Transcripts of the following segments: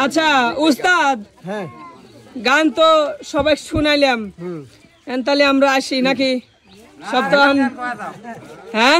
আচ্ছা উস্তাদ, হ্যাঁ গান তো সবাই শুনাইলাম, তাহলে আমরা আসি নাকি? সব তো হ্যাঁ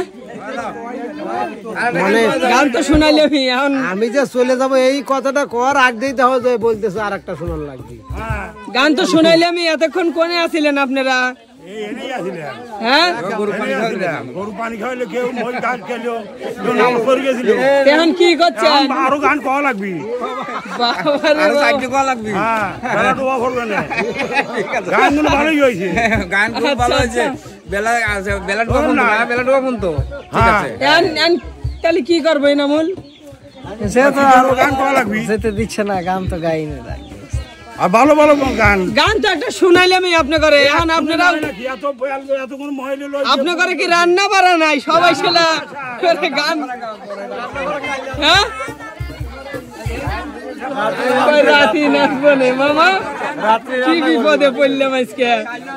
মানে গান তো শুনাইলাম, এখন আমি যে চলে যাব এই কথাটা কর আগ দিতে হবে, বলতেছে আর একটা শোনার লাগবে। গান তো শুনাইলাম, এতক্ষণ কোনে আছিলেন আপনারা? হ্যাঁ গরু পানি খাইলে কেউ মই গান খেলো, কেউ নামাজ পড়ে গেছিল। এখন কি করছেন? আরো গান কওয়া লাগবে, বাবারে হ্যাঁ বেলা ডোবা করবে না। গানগুলো ভালোই হয়েছে, গান খুব ভালো হয়েছে। বেলা বেলা ডোবা পর্যন্ত ঠিক আছে। তাহলে কি করবো নামুল? সে তো আরো গান কওয়া লাগবে, যেতে দিচ্ছে না, গান তো গাইনি। আর ভালো ভালো গান। গান তো একটা শুনাইলামই আপনি করে, এখন আপনারা আপনি করে কি রান্না বাড়া নাই? সবাই সেলা করে গান, হ্যাঁ রাতি নাচবো নে মামা, কি বিপদে পড়লাম আজকে।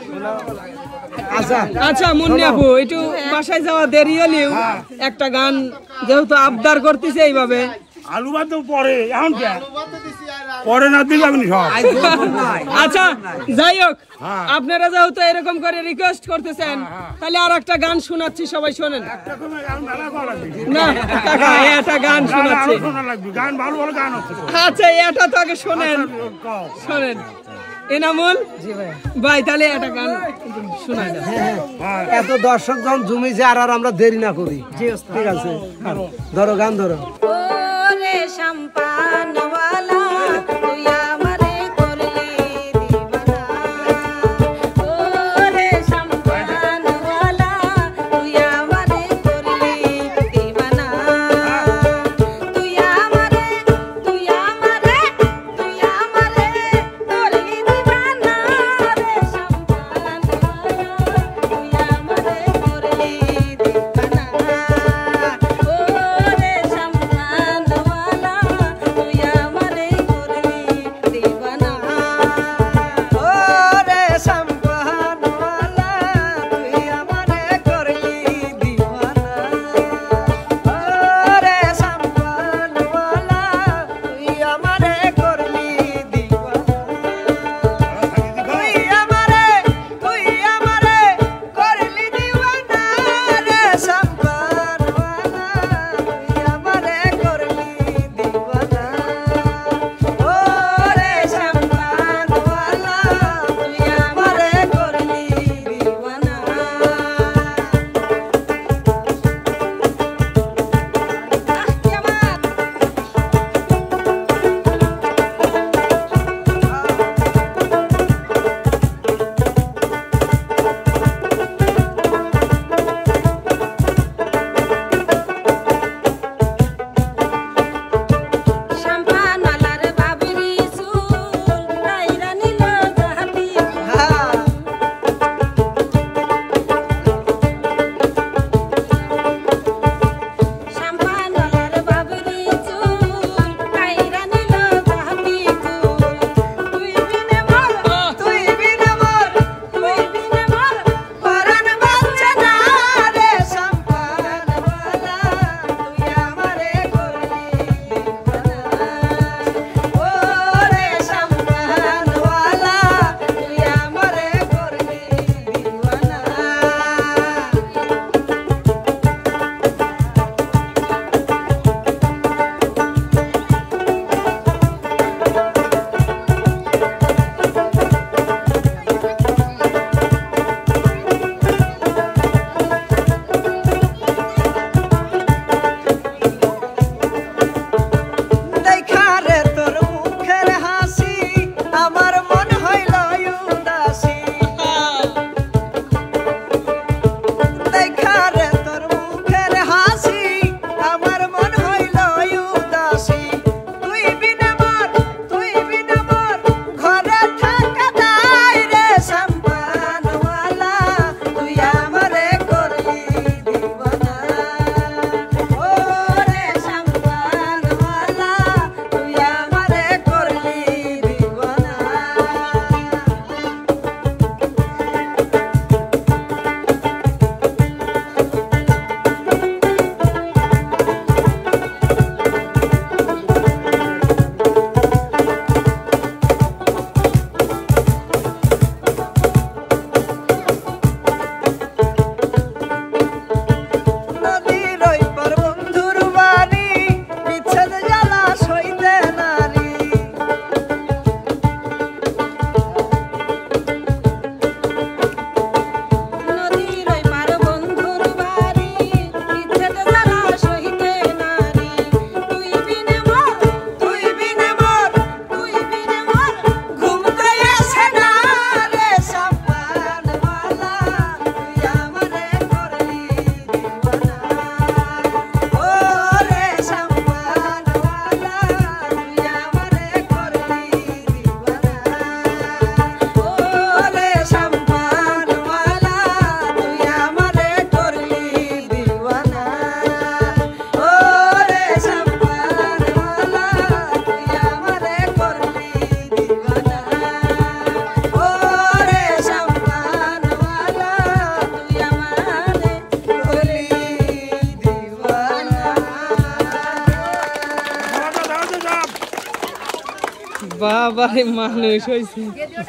আচ্ছা মুন্নি আপু, একটু বাসায় যাওয়া দেরি হলেও একটা গান যেহেতু আবদার করতেছে এইভাবে। আলু ভাত পরে, এখন পরে না দিলে আপনি সব। আচ্ছা যাই হোক, আপনারা যেহেতু এরকম করে রিকোয়েস্ট করতেছেন, তাহলে আর একটা গান শোনাচ্ছি, সবাই শোনেন। না কাকা, একটা গান শোনাচ্ছি। গান ভালো ভালো গান হচ্ছে। আচ্ছা এটা তো আগে শোনেন, শোনেন এনামুল ভাই, তাহলে একটা গান শোনাই দেন। এত দর্শক যখন জমিছে, আর আমরা দেরি না করি। ঠিক আছে, ধরো গান ধরো। ওরে সম্পানওয়ালা তুই আমারে করলি দিবানা, ওরে সম্পানওয়ালা তুই আমারে করলি দিবানা, তুই আমারে তুই আমারে তুই আমারে করলি দিবানা, রে সম্পানওয়ালা তুই আমারে করলি দিবানা, ওরে সম্পানওয়ালা তুই আমারে করলি দিবানা, ওরে সম্পানওয়ালা তুই আমারে করলি দিওয়ানা, ওরে সম্পানওয়ালা তুই আমারে করলি দিওয়ানা, তুই আমারে করলি দিওয়ানা, রে সম্পানওয়ালা তুই আমারে করলি দিওয়ানা, ওরে সম্পানওয়ালা তুই আমারে করলি দিওয়ানা। আহ কি আমার বাবারে মানুষ হয়েছে